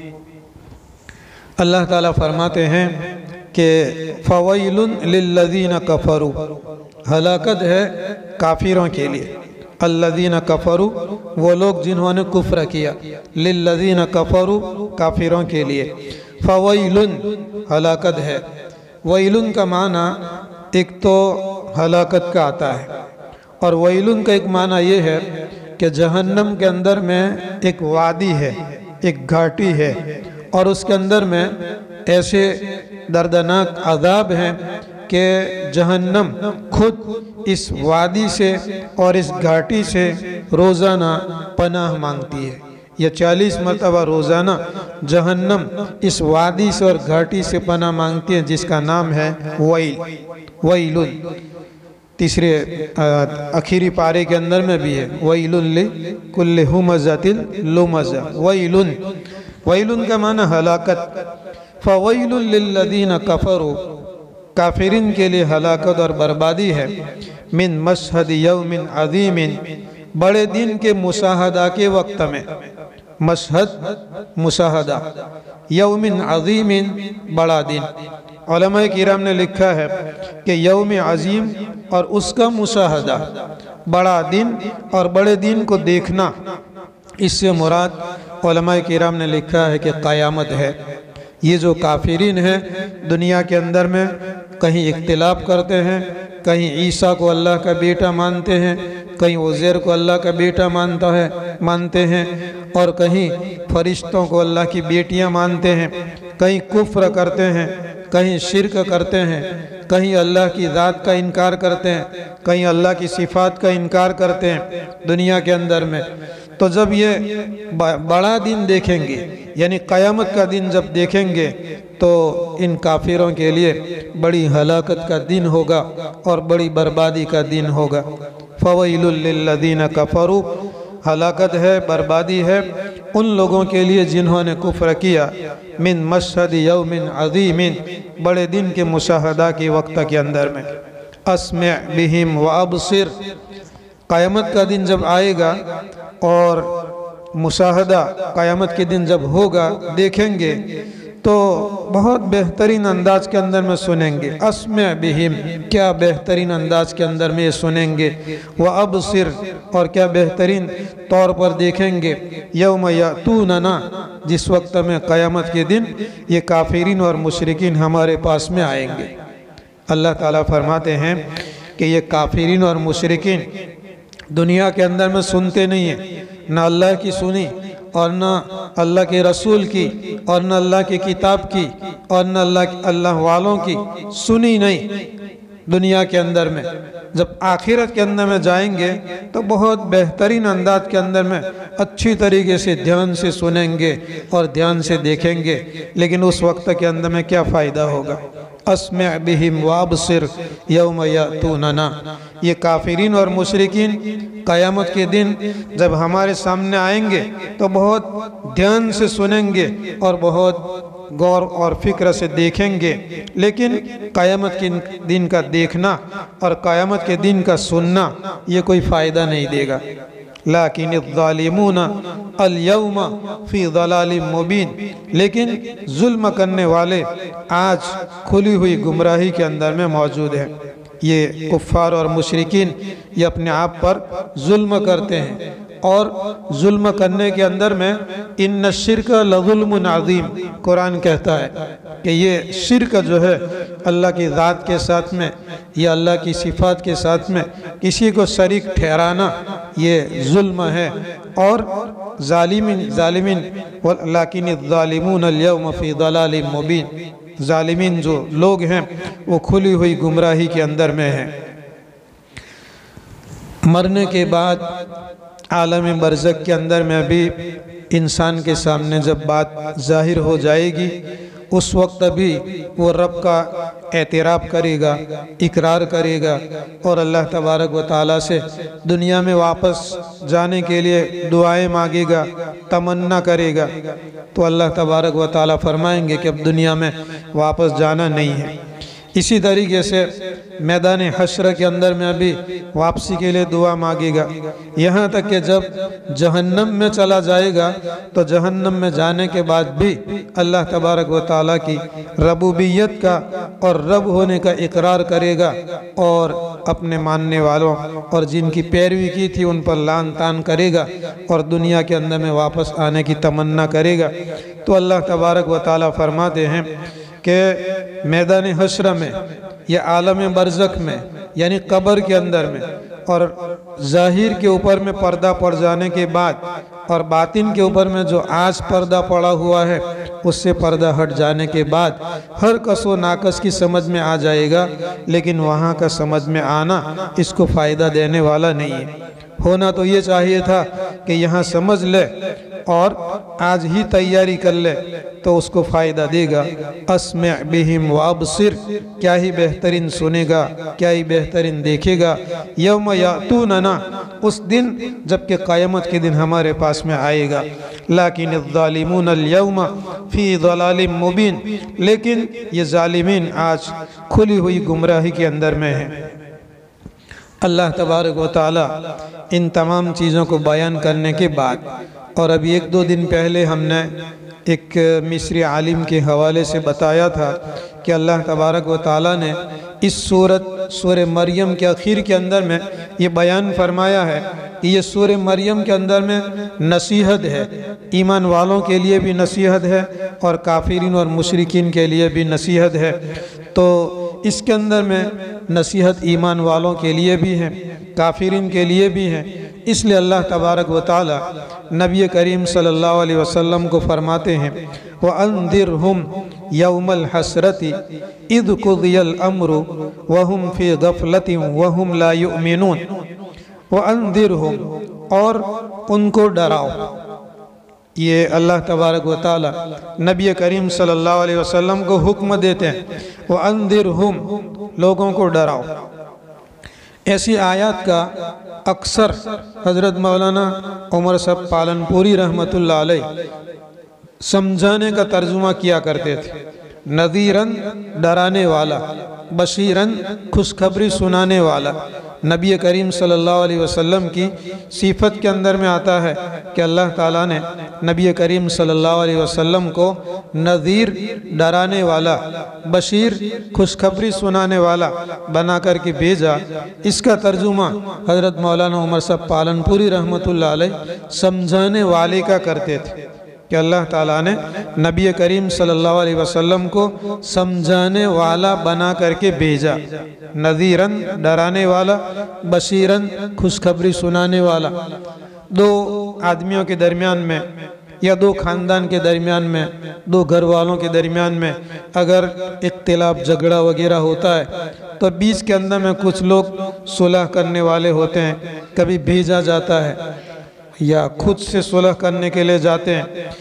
अल्लाह ताला फरमाते हैं कि फ़वैलुन लिल्लज़ीना कफ़रू, हलाकत है काफिरों के लिए। अल्लज़ीना कफ़रू, वो लोग जिन्होंने कुफ्र किया। लिल्लज़ीना कफ़रू, काफिरों के लिए। फ़वैलुन, हलाकत है। वैलुन का माना एक तो हलाकत का आता है, और वैलुन का एक माना ये है कि जहन्नम के अंदर में एक वादी है, एक घाटी है, और उसके अंदर में ऐसे दर्दनाक अज़ाब हैं कि जहन्नम खुद इस वादी से और इस घाटी से रोज़ाना पनाह मांगती है। यह 40 मरतबा रोज़ाना जहन्नम इस वादी से और घाटी से पनाह मांगती है, जिसका नाम है वैलुन। तीसरे आखिरी पारे के अंदर में भी है वैलुन लिकुल्लि हुमज़तिन लुमज़ा। वैलुन, वैलुन का माना हलाकत। फ़वैलुन लिल्लज़ीना कफ़रू, काफिरिन के लिए हलाकत और बर्बादी है। मिन मशहदि यौमिन अज़ीमिन, बड़े दिन के मुशाहदा के वक्त में। मशहद, मुशाहदा। यौमिन अज़ीमिन, बड़ा दिन। उलमाए किराम ने लिखा है कि यौम अज़ीम और उसका मुशाहदा, बड़ा दिन और बड़े दिन को देखना, इससे मुराद उलमाए किराम ने लिखा है कि क़यामत है। ये जो काफिरीन हैं दुनिया के अंदर में कहीं इख्तिलाफ़ करते हैं, कहीं ईसा को अल्लाह का बेटा मानते हैं, कहीं उज़ैर को अल्लाह का बेटा मानते हैं, और कहीं फरिश्तों को अल्लाह की बेटियां मानते हैं, कहीं कुफ्र करते हैं, कहीं शिरक करते हैं, कहीं अल्लाह की ज़ात का इनकार करते हैं, कहीं अल्लाह की सिफ़ात का इनकार करते हैं दुनिया के अंदर में। तो जब ये बड़ा दिन देखेंगे, यानी क़यामत का दिन जब देखेंगे, तो इन काफिरों के लिए बड़ी हलाकत का दिन होगा और बड़ी बर्बादी का दिन होगा। फ़वैलुल लिल्लज़ीना कफ़रू, हलाकत है, बर्बादी है उन लोगों के लिए जिन्होंने कुफ्र किया। मिन मशहदि यौमिन अज़ीमिन, बड़े दिन के मुशाहदा के वक्त के अंदर में। अस्मिअ बिहिम व अबसिर, क़यामत का दिन जब आएगा और मुशाहदा क़यामत के दिन जब होगा, देखेंगे तो बहुत बेहतरीन अंदाज के अंदर में सुनेंगे। अस्मिअ बिहिम, क्या बेहतरीन अंदाज के अंदर में ये सुनेंगे। व अबसिर, और क्या बेहतरीन तौर पर देखेंगे। यौम यअतूनना, जिस वक्त में क़यामत के दिन ये काफिरीन और मुशरिकीन हमारे पास में आएंगे। अल्लाह ताला फरमाते हैं कि ये काफिरीन और मुशरिकीन दुनिया के अंदर में सुनते नहीं हैं, ना अल्लाह की सुनी और न अल्लाह के रसूल की और न अल्लाह की किताब की और न अल्लाह वालों की सुनी नहीं दुनिया के अंदर में। जब आखिरत के अंदर में जाएंगे तो बहुत बेहतरीन अंदाज के अंदर में अच्छी तरीके से ध्यान से सुनेंगे और ध्यान से देखेंगे, लेकिन उस वक्त के अंदर में क्या फ़ायदा होगा। अस्मे बिहिम वाबसिर यौम यातूनना। ये काफिरीन और मुशरिकीन क़यामत के दिन जब हमारे सामने आएंगे तो बहुत ध्यान से सुनेंगे और बहुत गौर और फिक्र से देखेंगे, लेकिन क़यामत के दिन का देखना और क़यामत के दिन का सुनना ये कोई फ़ायदा नहीं देगा। लाकिन ज़ालिमून अल-यौम फ़ी ज़लालिम मुबीन, लेकिन जुल्म करने वाले आज खुली हुई गुमराही के अंदर में मौजूद हैं। ये कुफ़ार और मुशरिकीन ये अपने आप पर जुल्म करते हैं, और जुल्म करने के अंदर में इन्न शिर्क लज़ुल्मुन अज़ीम, कुरान कहता है कि ये शिर्क जो है अल्लाह की ज़ात के साथ में या अल्लाह की सिफ़ात के साथ में किसी को शरीक ठहराना ये जुल्म है। और ज़ालिमीन लाकिन ज़ालिमून अल-यौम फ़ी ज़लालिम मुबीन, ज़ालिमीन जो लोग हैं वो खुली हुई गुमराही के अंदर में हैं। मरने के बाद आलम बरज़ख के अंदर में भी इंसान के सामने जब बात ज़ाहिर हो जाएगी, उस वक्त भी वो रब का एतराफ़ करेगा, इकरार करेगा और अल्लाह तबारक व तआला से दुनिया में वापस जाने के लिए दुआएं मांगेगा, तमन्ना करेगा। तो अल्लाह तबारक व तआला फरमाएंगे कि अब दुनिया में वापस जाना नहीं है। इसी तरीके से मैदान हश्र के अंदर में अभी वापसी के लिए दुआ मांगेगा, यहाँ तक कि जब जहन्नम में चला जाएगा तो जहन्नम में जाने के बाद भी अल्लाह तबारक व तआला की रबूबियत का और रब होने का इकरार करेगा और अपने मानने वालों और जिनकी पैरवी की थी उन पर लान तान करेगा और दुनिया के अंदर में वापस आने की तमन्ना करेगा। तो अल्लाह तबारक व तआला फरमाते हैं कि मैदान हश्र में या आलम बरज़ख में यानी कब्र के अंदर में और ज़ाहिर के ऊपर में पर्दा पड़ जाने के बाद और बातिन के ऊपर में जो आज पर्दा पड़ा हुआ है उससे पर्दा हट जाने के बाद हर कस व नाकस की समझ में आ जाएगा, लेकिन वहाँ का समझ में आना इसको फ़ायदा देने वाला नहीं है। होना तो ये चाहिए था कि यहाँ समझ ले और आज ही तैयारी कर ले तो उसको फ़ायदा देगा। अस्मे बिहिम वाबसिर, क्या ही बेहतरीन सुनेगा, क्या ही बेहतरीन देखेगा। यौम यातूनना, उस दिन जबकि क़यामत के दिन हमारे पास में आएगा। लाकिन ज़ालिमून अल-यौम फ़ी ज़लालिम मुबीन, लेकिन ये ज़ालिमीन आज खुली हुई गुमराही के अंदर में हैं। अल्लाह तबारक व तआला इन तमाम चीज़ों को बयान करने के बाद, और अभी एक दो दिन पहले हमने एक मिस्री आलिम के हवाले से बताया था कि अल्लाह तबारक व तआला ने इस सूरह मरियम के आखिर के अंदर में ये बयान फरमाया है कि ये सूरह मरियम के अंदर में नसीहत है, ईमान वालों के लिए भी नसीहत है और काफिरीन और मुशरिकीन के लिए भी नसीहत है। तो इसके अंदर में नसीहत ईमान वालों के लिए भी है, काफिरीन के लिए भी है। इसलिए अल्लाह तबारक व तआला नबी करीम सल्लल्लाहु अलैहि वसल्लम को फरमाते हैं, व अंदिरहुम यौमल हसरति इद कुदियल अम्रु वहुम फी गफलतिन वहुम ला युमिनून। व अंदिरहुम, और उनको डराओ। ये अल्लाह तबारक व तआला नबी करीम सल्लल्लाहु अलैहि वसल्लम को हुक्म देते हैं, व अंदिरहुम, लोगों को डराओ। ऐसी आयत का अक्सर हज़रत मौलाना उमर साहब पालनपुरी रहमतुल्लाह अलैह समझाने का तर्जुमा किया करते थे। नज़ीरन, डराने वाला, बशीरन, खुशखबरी सुनाने वाला। नबी करीम सल्लल्लाहु अलैहि वसल्लम की सिफत के अंदर में आता है कि अल्लाह ताला ने नबी करीम सल्लल्लाहु अलैहि वसल्लम को नज़ीर, डराने वाला, बशीर, खुशखबरी सुनाने वाला बना कर के भेजा। इसका तर्जुमा हज़रत मौलाना उमर साहब पालनपुरी रहमतुल्लाह अलैह समझाने वाले का करते थे कि अल्लाह ताला ने नबी करीम सल्लल्लाहु अलैहि वसल्लम को समझाने वाला बना करके भेजा। नज़ीरन, डराने वाला, बशीरन, खुशखबरी सुनाने वाला। दो आदमियों के दरमियान में या दो ख़ानदान के दरमियान में, दो घर वालों के दरमियान में अगर इख्तिलाफ, झगड़ा वगैरह होता है तो बीच के अंदर में कुछ लोग सुलह करने वाले होते हैं। कभी भेजा जाता है या खुद से सुलह करने के लिए जाते हैं।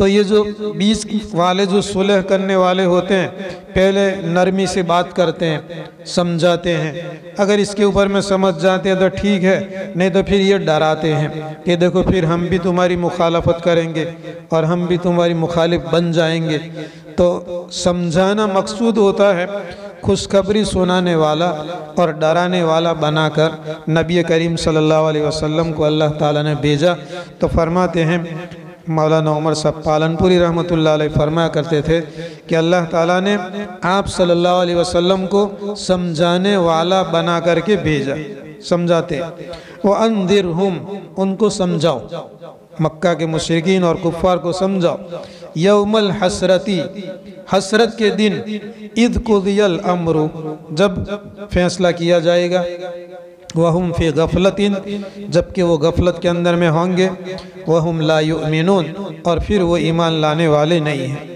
تو یہ جو بیچ والے جو صلح کرنے والے ہوتے ہیں پہلے نرمی سے بات کرتے ہیں، سمجھاتے ہیں، اگر اس کے اوپر میں سمجھ جاتے ہیں تو ٹھیک ہے، نہیں تو پھر یہ ڈراتے ہیں کہ دیکھو پھر ہم بھی تمہاری مخالفت کریں گے اور ہم بھی تمہاری مخالف بن جائیں گے۔ تو سمجھانا مقصود ہوتا ہے، خوشخبری سنانے والا اور ڈرانے والا بنا کر نبی کریم صلی اللہ علیہ وسلم کو اللہ تعالیٰ نے بھیجا۔ تو فرماتے ہیں مولانا عمر صاحب پالنپوری رحمۃ اللہ علیہ فرمایا کرتے تھے کہ اللہ تعالیٰ نے آپ صلی اللہ علیہ وسلم کو سمجھانے والا بنا کر کے بھیجا، سمجھاتے۔ وَأَنذِرْهُمْ، ان کو سمجھاؤ، مکہ کے مشرکین اور کفار کو سمجھاؤ، یوم الحسرتی، حسرت کے دن، اذ قضی الامر، جب فیصلہ کیا جائے گا، وَهُمْ فِي غَفْلَةٍ، جبکہ وہ غفلت کے اندر میں ہوں گے، وَهُمْ لَا يُؤْمِنُونَ، اور پھر وہ ایمان لانے والے نہیں ہیں۔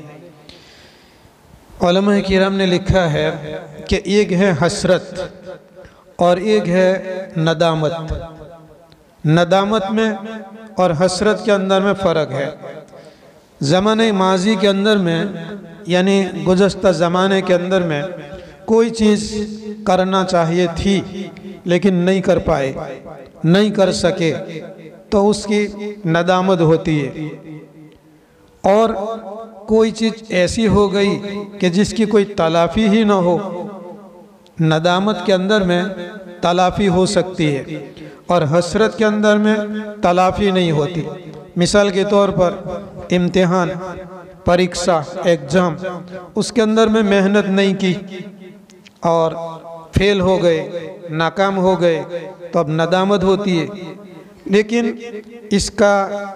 علماء کرام نے لکھا ہے کہ ایک ہے حسرت اور ایک ہے ندامت۔ ندامت میں اور حسرت کے اندر میں فرق ہے۔ زمانے ماضی کے اندر میں، یعنی گزشتہ زمانے کے اندر میں کوئی چیز کرنا چاہیے تھی لیکن نہیں کر پائے، نہیں کر سکے، تو اس کی ندامت ہوتی ہے۔ اور کوئی چیز ایسی ہو گئی کہ جس کی کوئی تلافی ہی نہ ہو، ندامت کے اندر میں تلافی ہو سکتی ہے اور حسرت کے اندر میں تلافی نہیں ہوتی۔ مثال کے طور پر امتحان، پریکشا، ایگزام، اس کے اندر میں محنت نہیں کی اور فیل ہو گئے، ناکام ہو گئے، تو اب ندامت ہوتی ہے۔ لیکن اس کا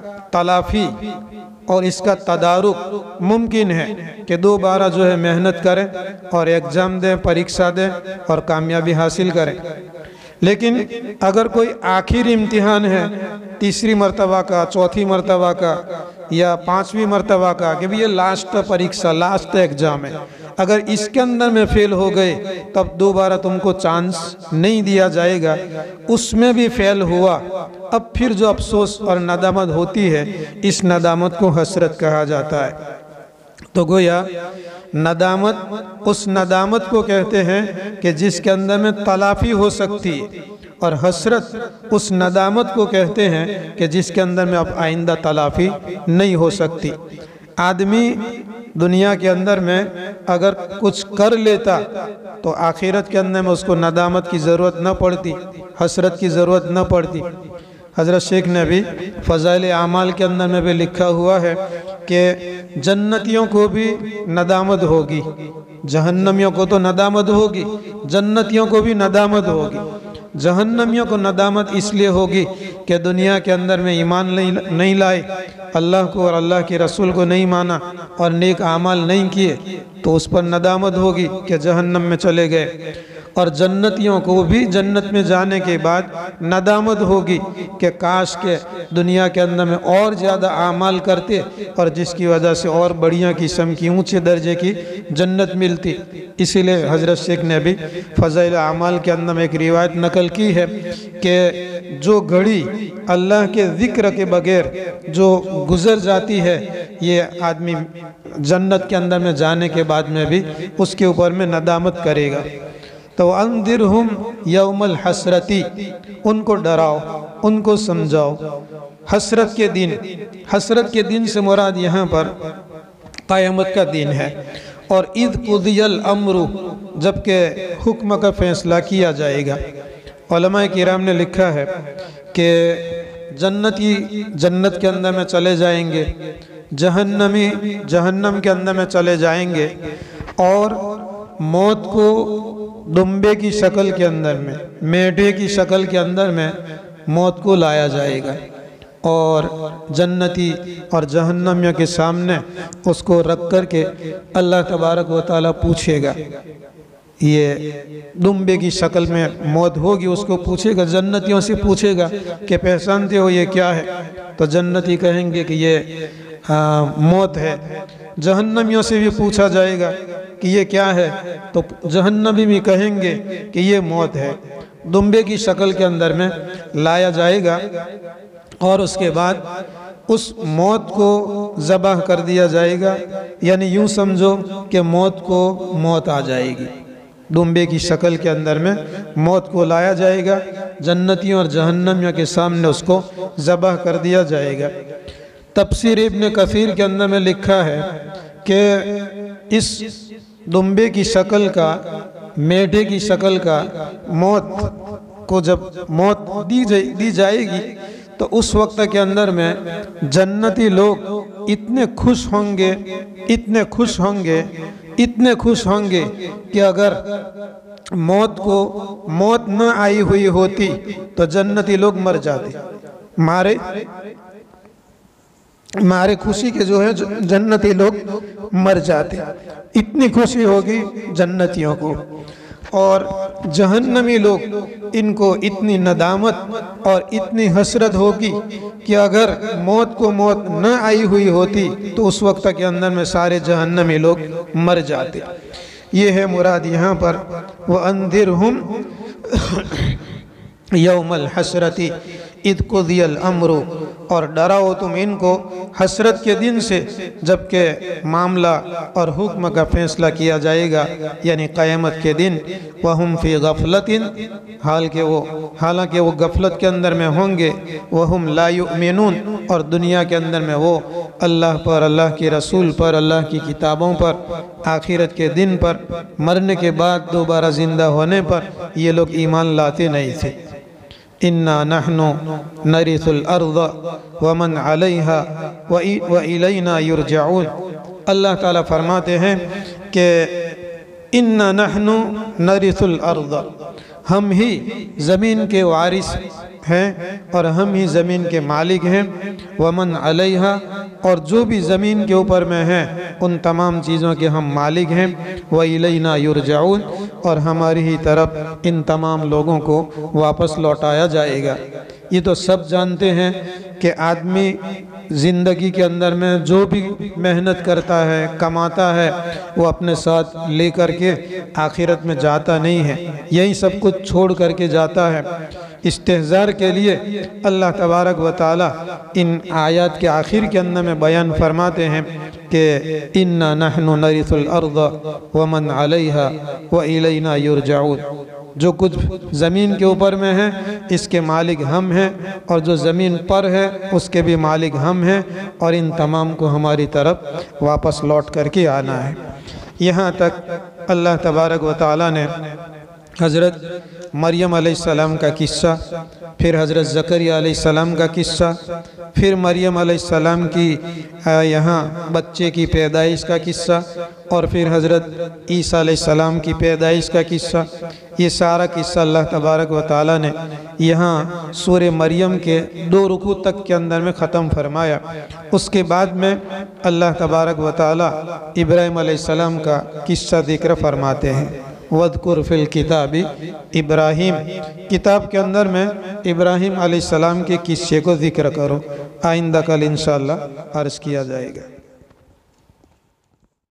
تلافی اور اس کا تدارک ممکن ہے کہ دوبارہ جو ہے محنت کریں اور ایگزام دیں، پریکشا دیں اور کامیابی حاصل کریں۔ لیکن اگر کوئی آخر امتحان ہے، تیسری مرتبہ کا، چوتھی مرتبہ کا یا پانچویں مرتبہ کا، کہ یہ لاسٹ پریکشا، لاسٹ ایگزام ہے، اگر اس کے اندر میں فیل ہو گئے تب دوبارہ تم کو چانس نہیں دیا جائے گا۔ اس میں بھی فیل ہوا، اب پھر جو افسوس اور ندامت ہوتی ہے، اس ندامت کو حسرت کہا جاتا ہے۔ تو گویا ندامت اس ندامت کو کہتے ہیں کہ جس کے اندر میں تلافی ہو سکتی ہے، اور حسرت اس ندامت کو کہتے ہیں کہ جس کے اندر میں اب آئندہ تلافی نہیں ہو سکتی۔ آدمی دنیا کے اندر میں اگر کچھ کر لیتا تو آخرت کے اندر میں اس کو ندامت کی ضرورت نہ پڑتی، حسرت کی ضرورت نہ پڑتی۔ حضرت شیخ نے بھی فضائل اعمال کے اندر میں بھی لکھا ہوا ہے کہ جنتیوں کو بھی ندامت ہوگی، جہنمیوں کو تو ندامت ہوگی، جنتیوں کو بھی ندامت ہوگی۔ جہنمیوں کو ندامت اس لیے ہوگی کہ دنیا کے اندر میں ایمان نہیں لائے، اللہ کو اور اللہ کے رسول کو نہیں مانا اور نیک اعمال نہیں کیے، تو اس پر ندامت ہوگی کہ جہنم میں چلے گئے۔ اور جنتیوں کو بھی جنت میں جانے کے بعد ندامت ہوگی کہ کاش کے دنیا کے اندر میں اور زیادہ اعمال کرتے اور جس کی وجہ سے اور بڑھیا قسم کی اونچے درجے کی جنت ملتی۔ اسی لئے حضرت شیخ نے بھی فضائل اعمال کے اندر میں ایک روایت نقل کی ہے کہ جو گھڑی اللہ کے ذکر کے بغیر جو گزر جاتی ہے، یہ آدمی جنت کے اندر میں جانے کے بعد میں بھی اس کے اوپر میں ندامت کرے گا۔ تو انذرہم یوم الحسرتی، ان کو ڈراؤ، ان کو سمجھاؤ حسرت کے دن۔ حسرت کے دن سے مراد یہاں پر قیامت کا دن ہے۔ اور اذ قضی الامر، جبکہ حکم کا فیصلہ کیا جائے گا۔ علماء کرام نے لکھا ہے کہ جنتی جنت کے اندر میں چلے جائیں گے، جہنمی جہنم کے اندر میں چلے جائیں گے، اور موت کو دمبے کی شکل کے اندر میں، میڈے کی شکل کے اندر میں موت کو لایا جائے گا، اور جنتی اور جہنمیوں کے سامنے اس کو رکھ کر کے اللہ تبارک و تعالیٰ پوچھے گا۔ یہ دمبے کی شکل میں موت ہوگی، اس کو پوچھے گا، جنتیوں سے پوچھے گا کہ پہچانتے ہو یہ کیا ہے؟ تو جنتی کہیں گے کہ یہ موت ہے۔ جہنمیوں سے بھی پوچھا جائے گا کہ یہ کیا ہے؟ تو جہنمی بھی کہیں گے کہ یہ موت ہے۔ دمبے کی شکل کے اندر میں لایا جائے گا، اور اس کے بعد اس موت کو ذبح کر دیا جائے گا، یعنی یوں سمجھو کہ موت کو موت آ جائے گی، دمبے کی شکل کے اندر میں موت کو لایا جائے گا، جنتیوں اور جہنمیوں کے سامنے اس کو ذبح کر دیا جائے گا۔ تفسیر ابن کثیر کے اندر میں لکھا ہے کہ اس دمبے کی شکل کا، میڈے کی شکل کا موت کو جب موت دی جائے گی تو اس وقت کے اندر میں جنتی لوگ اتنے خوش ہوں گے، اتنے خوش ہوں گے، اتنے خوش ہوں گے کہ اگر موت نہ آئی ہوئی ہوتی تو جنتی لوگ مر جاتے، مارے خوشی کے جو ہے جنتی لوگ مر جاتے، اتنی خوشی ہوگی جنتیوں کو۔ اور جہنمی لوگ ان کو اتنی ندامت اور اتنی حسرت ہوگی کہ اگر موت کو موت نہ آئی ہوئی ہوتی تو اس وقت کے اندر میں سارے جہنمی لوگ مر جاتے۔ یہ ہے مراد یہاں پر وَأَنذِرْهُمْ یوم الحسرت اذ قضی الامر، اور ڈراؤ تم ان کو حسرت کے دن سے جبکہ معاملہ اور حکم کا فیصلہ کیا جائے گا، یعنی قیامت کے دن۔ وَهُمْ فِي غَفْلَةٍ، حالانکہ وہ غفلت کے اندر میں ہوں گے۔ وَهُمْ لَا يُؤْمِنُونَ، اور دنیا کے اندر میں وہ اللہ پر، اللہ کے رسول پر، اللہ کی کتابوں پر، آخرت کے دن پر، مرنے کے بعد دوبارہ زندہ ہونے پر یہ لوگ ایمان لاتے نہیں تھے۔ اِنَّا نَحْنُ نَرِثُ الْأَرْضَ وَمَنْ عَلَيْهَا وَإِلَيْنَا يُرْجَعُونَ۔ اللہ تعالیٰ فرماتے ہیں کہ اِنَّا نَحْنُ نَرِثُ الْأَرْضَ، ہم ہی زمین کے وارث ہیں اور ہم ہی زمین کے مالک ہیں۔ وَمَنْ عَلَيْهَا، اور جو بھی زمین کے اوپر میں ہیں ان تمام چیزوں کے ہم مالک ہیں۔ وَإِلَيْنَا يُرْجَعُونَ، اور ہماری ہی طرف ان تمام لوگوں کو واپس لوٹایا جائے گا۔ یہ تو سب جانتے ہیں کہ آدمی زندگی کے اندر میں جو بھی محنت کرتا ہے، کماتا ہے، وہ اپنے ساتھ لے کر کے آخرت میں جاتا نہیں ہے، یہی سب کچھ چھوڑ کر کے جاتا ہے۔ استحضار کے لیے اللہ تبارک و تعالی ان آیات کے آخر کے اندر میں بیان فرماتے ہیں کہ اِنَّا نَحْنُ نَرِثُ الْأَرْضَ وَمَنْ عَلَيْهَا وَإِلَيْنَا يُرْجَعُونَ۔ جو کچھ زمین کے اوپر میں ہے اس کے مالک ہم ہیں، اور جو زمین پر ہے اس کے بھی مالک ہم ہیں، اور ان تمام کو ہماری طرف واپس لوٹ کر کے آنا ہے۔ یہاں تک اللہ تبارک و تعالی نے حضرت مریم علیہ السلام کا قصہ، پھر حضرت زکریا علیہ السلام کا قصہ، پھر مریم علیہ السلام کی یہاں بچے کی پیدائش کا قصہ، اور پھر حضرت عیسیٰ علیہ السلام کی پیدائش کا قصہ۔ یہ سارا قصہ اللہ تبارک و تعالی نے یہاں سورہ مریم کے 2 رکوع تک کے اندر میں ختم فرمایا۔ اس کے بعد میں اللہ تبارک و تعالی ابراہیم علیہ السلام کا قصہ ذکر فرماتے ہیں۔ وَاذْكُرْ فِي الْكِتَابِ ابراہیم، کتاب کے اندر میں ابراہیم علیہ السلام کے قصے کو ذکر کرو۔ آئندہ کل انشاءاللہ عرض کیا جائے گا۔